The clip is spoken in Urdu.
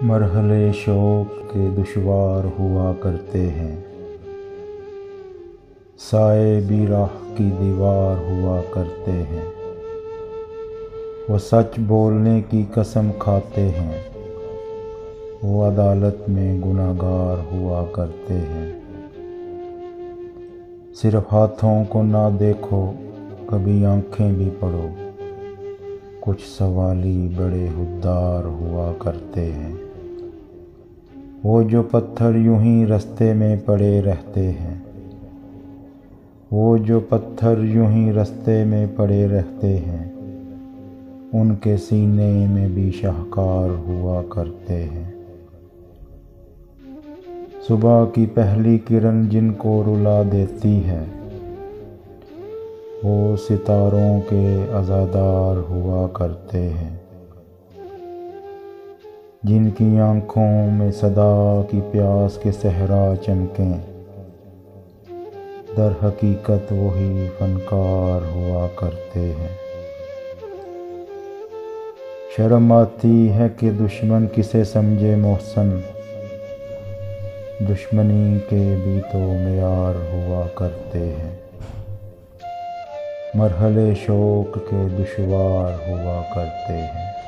مرحلے شوق کے دشوار ہوا کرتے ہیں، سائے بھی راہ کی دیوار ہوا کرتے ہیں۔ وہ سچ بولنے کی قسم کھاتے ہیں، وہ عدالت میں گنہگار ہوا کرتے ہیں۔ صرف ہاتھوں کو نہ دیکھو، کبھی آنکھیں بھی پڑھو، کچھ سوالی بڑے خوددار ہوا کرتے ہیں۔ وہ جو پتھر یوں ہی رستے میں پڑے رہتے ہیں، وہ جو پتھر یوں ہی رستے میں پڑے رہتے ہیں، ان کے سینے میں بھی شاہکار ہوا کرتے ہیں۔ صبح کی پہلی کرن جن کو رلا دیتی ہے، وہ ستاروں کے عزادار ہوا کرتے ہیں۔ جن کی آنکھوں میں صدا کی پیاس کے صحرا چمکیں، در حقیقت وہی فنکار ہوا کرتے ہیں۔ شرم آتی ہے کہ دشمن کسے سمجھے محسن، دشمنی کے بھی تو معیار ہوا کرتے ہیں۔ مرحلے شوق کے دشوار ہوا کرتے ہیں۔